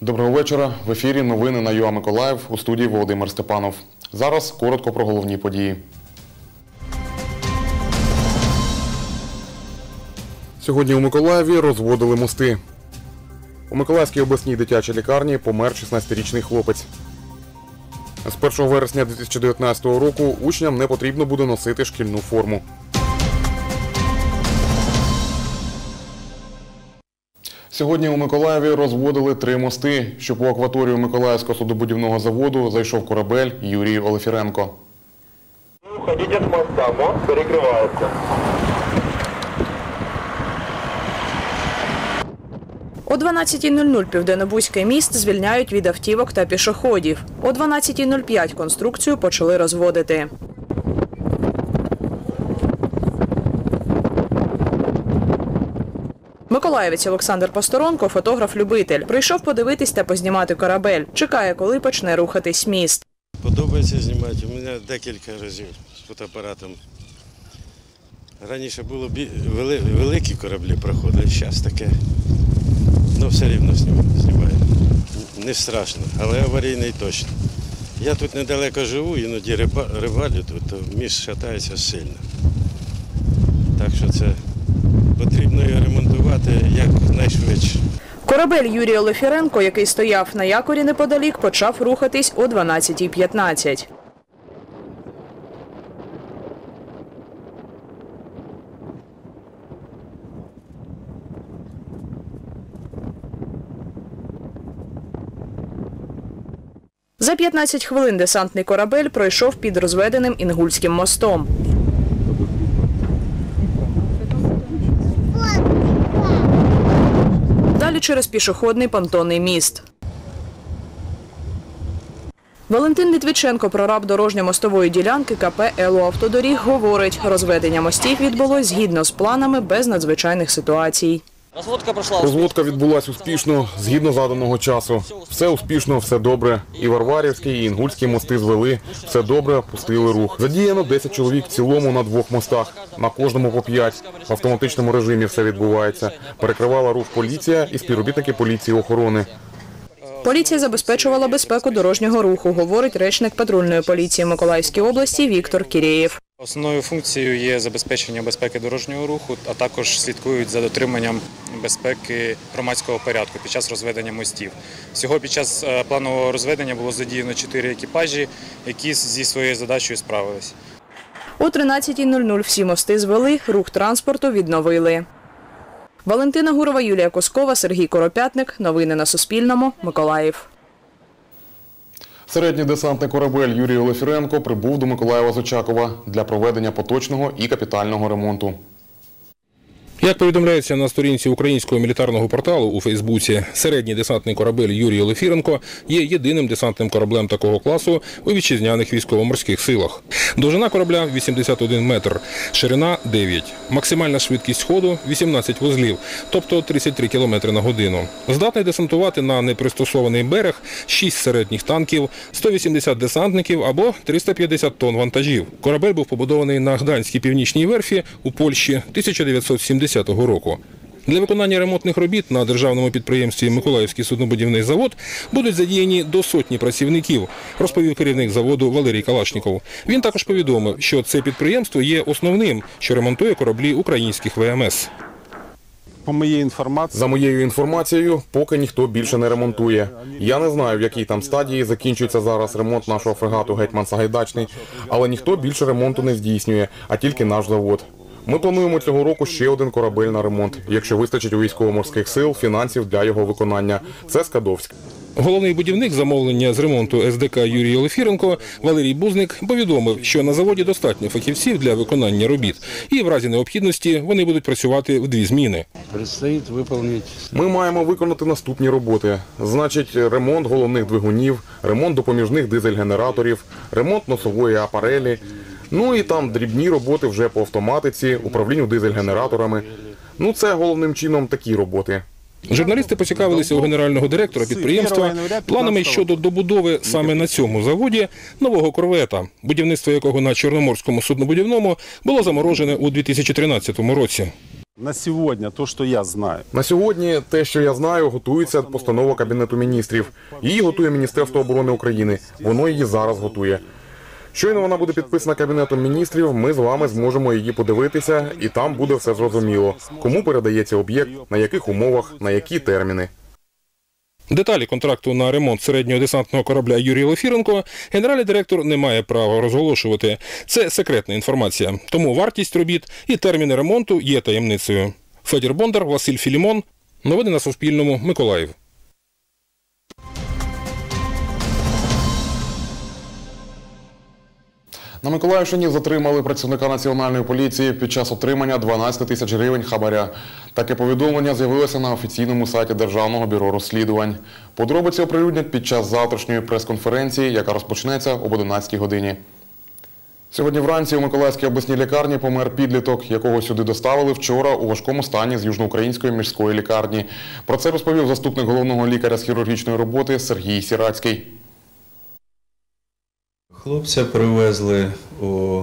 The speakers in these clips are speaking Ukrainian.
Доброго вечора. В ефірі новини на ЮА Миколаїв, у студії Володимир Степанов. Зараз коротко про головні події. Сьогодні у Миколаєві розводили мости. У Миколаївській обласній дитячій лікарні помер 16-річний хлопець. З 1 вересня 2019 року учням не потрібно буде носити шкільну форму. Сьогодні у Миколаєві розводили 3 мости, щоб у акваторію Миколаївського суднобудівного заводу зайшов корабель Юрій Олефіренко. Уходіть з моста, мост перекривається. О 12:00 Південнобузький міст звільняють від автівок та пішоходів. О 12:05 конструкцію почали розводити. Миколаївець Олександр Посторонко – фотограф-любитель. Прийшов подивитись та познімати корабель. Чекає, коли почне рухатись міст. Подобається знімати. У мене декілька разів з фотоапаратом. Раніше було великі кораблі проходили, зараз таке. Ну, все рівно знімаю. Не страшно, але аварійний точно. Я тут недалеко живу, іноді рибалю тут, то міст шатається сильно. Так що це потрібно його ремонтувати якнайшвидше. Корабель Юрія Олефіренко, який стояв на якорі неподалік, почав рухатись о 12:15. За 15 хвилин десантний корабель пройшов під розведеним Інгульським мостом. Далі через пішохідний понтонний міст. Валентин Літвіченко, прораб дорожньо-мостової ділянки КП «Елуавтодоріг», говорить, розведення мостів відбулось згідно з планами, без надзвичайних ситуацій. Розводка відбулась успішно, згідно заданого часу. Все успішно, все добре. І Варварівський, і Інгульський мости звели. Все добре, пустили рух. Задіяно 10 чоловік в цілому на 2 мостах. На кожному по 5. В автоматичному режимі все відбувається. Перекривала рух поліція і співробітники поліції охорони. Поліція забезпечувала безпеку дорожнього руху, говорить речник патрульної поліції Миколаївської області Віктор Кірєєв. Основною функцією є забезпечення безпеки дорожнього руху, а також слідкують за дотриманням безпеки громадського порядку під час розведення мостів. Всього під час планового розведення було задіяно 4 екіпажі, які зі своєю задачею справились. О 13:00 всі мости звели, рух транспорту відновили. Валентина Гурова, Юлія Коскова, Сергій Коропятник. Новини на Суспільному. Миколаїв. Середній десантний корабель Юрій Олефіренко прибув до Миколаєва з Очакова для проведення поточного і капітального ремонту. Як повідомляється на сторінці українського мілітарного порталу у Фейсбуці, середній десантний корабель Юрій Олефіренко є єдиним десантним кораблем такого класу у вітчизняних військово-морських силах. Довжина корабля – 81 метр, ширина – 9. Максимальна швидкість ходу – 18 вузлів, тобто 33 км на годину. Здатний десантувати на непристосований берег 6 середніх танків, 180 десантників або 350 тонн вантажів. Корабель був побудований на Гданській північній верфі у Польщі 1970 року. Для виконання ремонтних робіт на державному підприємстві «Миколаївський суднобудівний завод» будуть задіяні до 100 працівників, розповів керівник заводу Валерій Калашніков. Він також повідомив, що це підприємство є основним, що ремонтує кораблі українських ВМС. За моєю інформацією, поки ніхто більше не ремонтує. Я не знаю, в якій там стадії закінчується зараз ремонт нашого фрегату «Гетьман Сагайдачний», але ніхто більше ремонту не здійснює, а тільки наш завод. Ми плануємо цього року ще один корабель на ремонт, якщо вистачить у військово-морських сил фінансів для його виконання. Це Скадовськ. Головний будівник замовлення з ремонту СДК Юрій Олефіренко Валерій Бузник повідомив, що на заводі достатньо фахівців для виконання робіт. І в разі необхідності вони будуть працювати в 2 зміни. Ми маємо виконати наступні роботи. Значить, ремонт головних двигунів, ремонт допоміжних дизель-генераторів, ремонт носової апарелі. Ну і там дрібні роботи вже по автоматиці, управлінню дизель-генераторами. Ну це головним чином такі роботи. Журналісти поцікавилися у генерального директора підприємства планами щодо добудови саме на цьому заводі нового корвета, будівництво якого на Чорноморському суднобудівному було заморожене у 2013 році. На сегодня то, что я знаю. На сьогодні, те, що я знаю, готується постанова Кабінету міністрів. Її готує Міністерство оборони України. Воно її зараз готує. Щойно вона буде підписана Кабінетом міністрів, ми з вами зможемо її подивитися, і там буде все зрозуміло. Кому передається об'єкт, на яких умовах, на які терміни. Деталі контракту на ремонт середнього десантного корабля Юрій Олефіренко генеральний директор не має права розголошувати. Це секретна інформація. Тому вартість робіт і терміни ремонту є таємницею. Федір Бондар, Василь Філімон. Новини на Суспільному. Миколаїв. На Миколаївщині затримали працівника Національної поліції під час отримання 12 тисяч гривень хабаря. Таке повідомлення з'явилося на офіційному сайті Державного бюро розслідувань. Подробиці оприлюднять під час завтрашньої прес-конференції, яка розпочнеться об 11 годині. Сьогодні вранці у Миколаївській обласній лікарні помер підліток, якого сюди доставили вчора у важкому стані з Южноукраїнської міської лікарні. Про це розповів заступник головного лікаря з хірургічної роботи Сергій Сірацький. Хлопця привезли о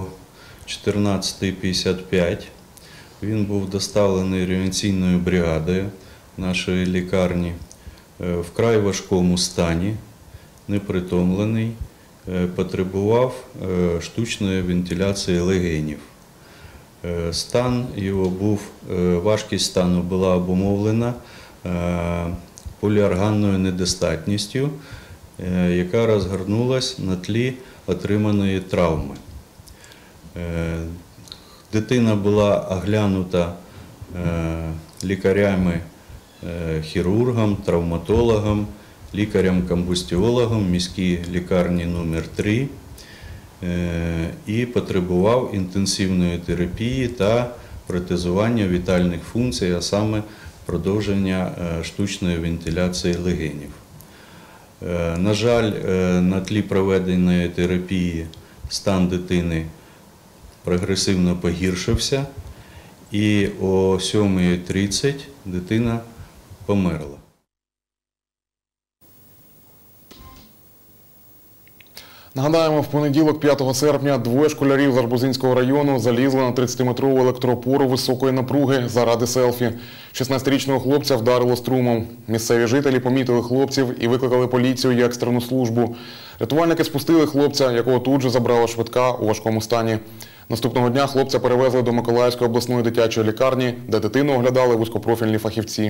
14:55. Він був доставлений реанімаційною бригадою нашої лікарні в вкрай важкому стані, непритомлений, потребував штучної вентиляції легенів. Стан його був, важкість стану була обумовлена поліорганною недостатністю, яка розгорнулась на тлі отриманої травми. Дитина була оглянута лікарями, хірургом, травматологом, лікарем-комбустіологом в міській лікарні номер 3 і потребував інтенсивної терапії та протезування вітальних функцій, а саме продовження штучної вентиляції легенів. На жаль, на тлі проведеної терапії стан дитини прогресивно погіршився і о 7:30 дитина померла. Нагадаємо, в понеділок, 5 серпня, двоє школярів з Арбузинського району залізли на 30-метрову електроопору високої напруги заради селфі. 16-річного хлопця вдарило струмом. Місцеві жителі помітили хлопців і викликали поліцію і екстрену службу. Рятувальники спустили хлопця, якого тут же забрала швидка у важкому стані. Наступного дня хлопця перевезли до Миколаївської обласної дитячої лікарні, де дитину оглядали вузькопрофільні фахівці.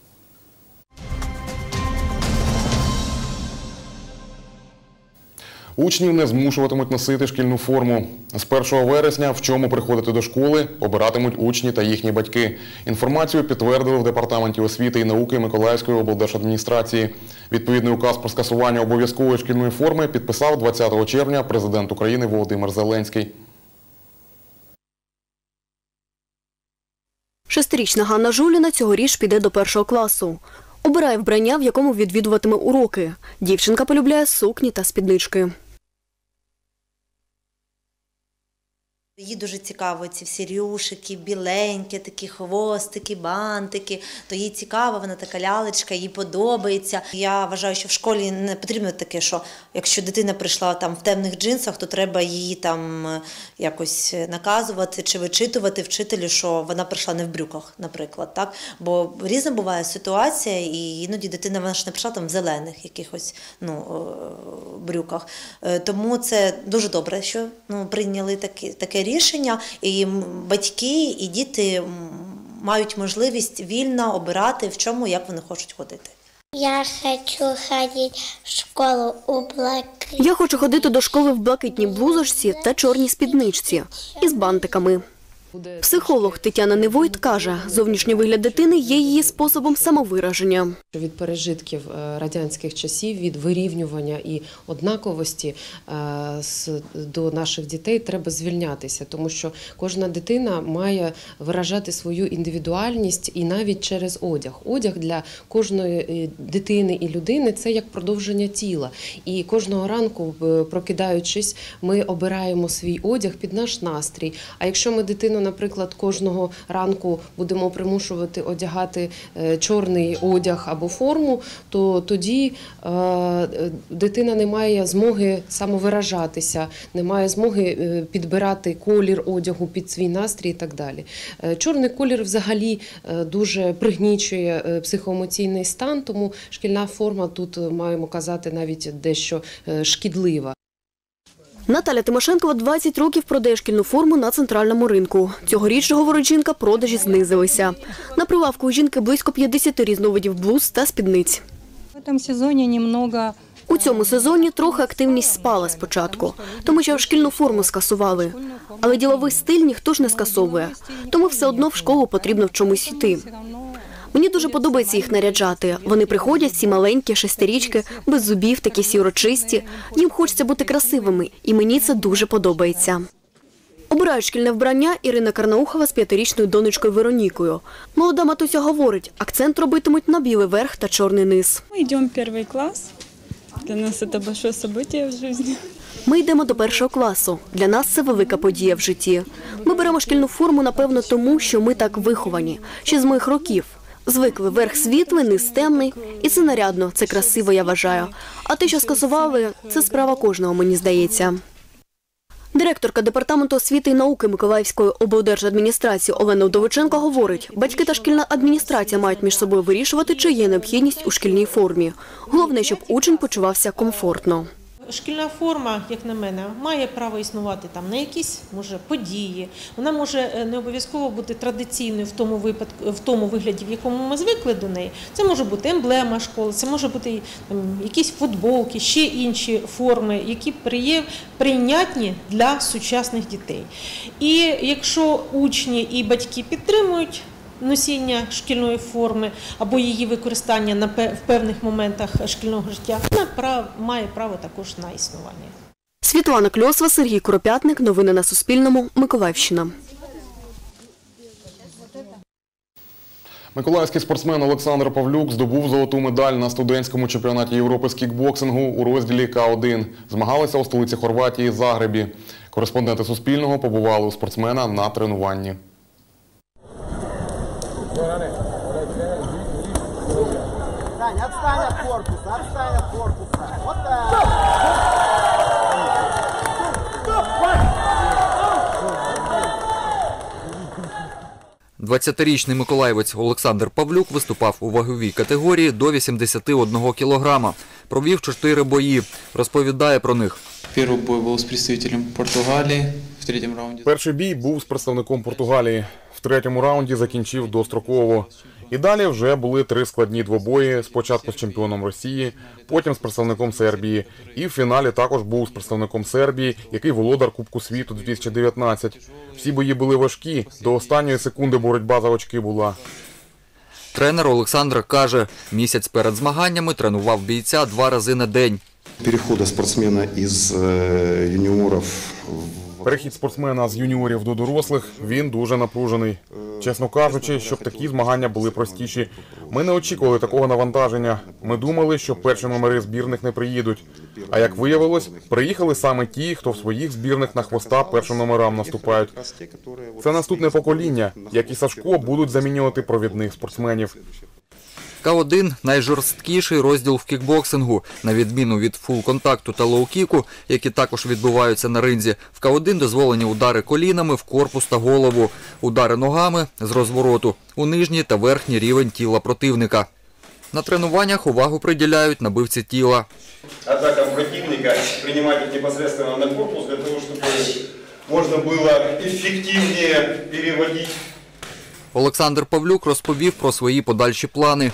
Учнів не змушуватимуть носити шкільну форму. З 1 вересня в чому приходити до школи обиратимуть учні та їхні батьки. Інформацію підтвердили в Департаменті освіти і науки Миколаївської облдержадміністрації. Відповідний указ про скасування обов'язкової шкільної форми підписав 20 червня президент України Володимир Зеленський. 6-річна Ганна Жуліна цьогоріч піде до 1 класу. Обирає вбрання, в якому відвідуватиме уроки. Дівчинка полюбляє сукні та спіднички. Їй дуже цікаво ці всі рюшики, біленькі, такі хвостики, бантики. То їй цікаво, вона така лялечка, їй подобається. Я вважаю, що в школі не потрібно таке, що якщо дитина прийшла там в темних джинсах, то треба її там якось наказувати чи вичитувати вчителю, що вона прийшла не в брюках, наприклад. Так? Бо різна буває ситуація, і іноді дитина вона ж не прийшла там в зелених якихось брюках. Тому це дуже добре, що прийняли таке рішення, і батьки, і діти мають можливість вільно обирати, в чому, як вони хочуть ходити. Я хочу ходити в школу у блакитній. Я хочу ходити до школи в блакитній блузочці та чорній спідничці із бантиками. Психолог Тетяна Невойт каже, зовнішній вигляд дитини є її способом самовираження. Від пережитків радянських часів, від вирівнювання і однаковості до наших дітей треба звільнятися, тому що кожна дитина має виражати свою індивідуальність і навіть через одяг. Одяг для кожної дитини і людини – це як продовження тіла. І кожного ранку, прокидаючись, ми обираємо свій одяг під наш настрій. А якщо ми дитину наприклад, кожного ранку будемо примушувати одягати чорний одяг або форму, то тоді дитина не має змоги самовиражатися, не має змоги підбирати колір одягу під свій настрій і так далі. Чорний колір взагалі дуже пригнічує психоемоційний стан, тому шкільна форма тут, маємо казати, навіть дещо шкідлива. Наталя Тимошенкова 20 років продає шкільну форму на центральному ринку. Цьогоріч, говорить жінка, продажі знизилися. На прилавку у жінки близько 50 різновидів блуз та спідниць. У цьому сезоні трохи активність спала спочатку, тому що шкільну форму скасували. Але діловий стиль ніхто ж не скасовує, тому все одно в школу потрібно в чомусь йти. Мені дуже подобається їх наряджати. Вони приходять, всі маленькі, шестирічки, без зубів, такі всі урочисті. Їм хочеться бути красивими, і мені це дуже подобається. Обирають шкільне вбрання Ірина Карнаухова з 5-річною донечкою Веронікою. Молода матуся говорить, акцент робитимуть на білий верх та чорний низ. Ми йдемо в перший клас. Для нас це велике событие в житті. Ми йдемо до 1 класу. Для нас це велика подія в житті. Ми беремо шкільну форму, напевно, тому, що ми так виховані, ще з моїх років. Звикли, верх світлий, низ темний. І це нарядно, це красиво, я вважаю. А те, що скасували, це справа кожного, мені здається. Директорка Департаменту освіти і науки Миколаївської облдержадміністрації Олена Удовиченко говорить, батьки та шкільна адміністрація мають між собою вирішувати, чи є необхідність у шкільній формі. Головне, щоб учень почувався комфортно. Шкільна форма, як на мене, має право існувати там на якісь, може, події. Вона може не обов'язково бути традиційною в тому вигляді, в якому ми звикли до неї. Це може бути емблема школи, це може бути там, якісь футболки, ще інші форми, які прийнятні для сучасних дітей. І якщо учні і батьки підтримують носіння шкільної форми або її використання в певних моментах шкільного життя, вона має право також на існування. Світлана Кльосова, Сергій Куропятник. Новини на Суспільному. Миколаївщина. Миколаївський спортсмен Олександр Павлюк здобув золоту медаль на студентському чемпіонаті Європи з кікбоксингу у розділі К1. Змагалися у столиці Хорватії Загребі. Кореспонденти Суспільного побували у спортсмена на тренуванні. Отстань от корпуса, отстань от корпуса. Вот так. 20-річний миколаївець Олександр Павлюк виступав у ваговій категорії до 81 кілограма. Провів 4 бої. Розповідає про них. Перший бой був з представником Португалії в третьому раунді. Перший бій був з представником Португалії. В третьому раунді закінчив достроково. І далі вже були 3 складні двобої. Спочатку з чемпіоном Росії, потім з представником Сербії. І в фіналі також був з представником Сербії, який володар Кубку світу 2019. Всі бої були важкі. До останньої секунди боротьба за очки була. Тренер Олександр каже, місяць перед змаганнями тренував бійця 2 рази на день. Перехід спортсмена із юніорів. Перехід спортсмена з юніорів до дорослих, він дуже напружений. Чесно кажучи, щоб такі змагання були простіші. Ми не очікували такого навантаження. Ми думали, що перші номери збірних не приїдуть. А як виявилось, приїхали саме ті, хто в своїх збірних на хвоста першим номерам наступають. Це наступне покоління, як і Сашко, будуть замінювати провідних спортсменів. К1 – найжорсткіший розділ в кікбоксингу. На відміну від фул-контакту та лоу-кіку, які також відбуваються на ринзі, в К1 дозволені удари колінами в корпус та голову, удари ногами з розвороту у нижній та верхній рівень тіла противника. На тренуваннях увагу приділяють набивці тіла. Атакам противника приймати непосредственно на корпус, для того, щоб можна було ефективніше переводити. Олександр Павлюк розповів про свої подальші плани.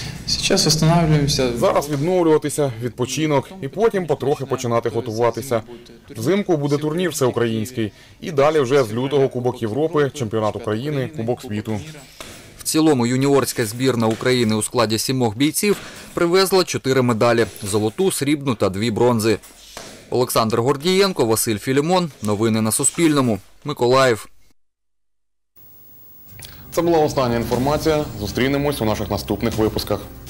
Зараз відновлюватися, відпочинок і потім потрохи починати готуватися. Взимку буде турнір всеукраїнський і далі вже з лютого Кубок Європи, Чемпіонат України, Кубок світу. В цілому юніорська збірна України у складі 7 бійців привезла 4 медалі – золоту, срібну та 2 бронзи. Олександр Гордієнко, Василь Філімон. Новини на Суспільному. Миколаїв. Це була остання інформація. Зустрінемось у наших наступних випусках.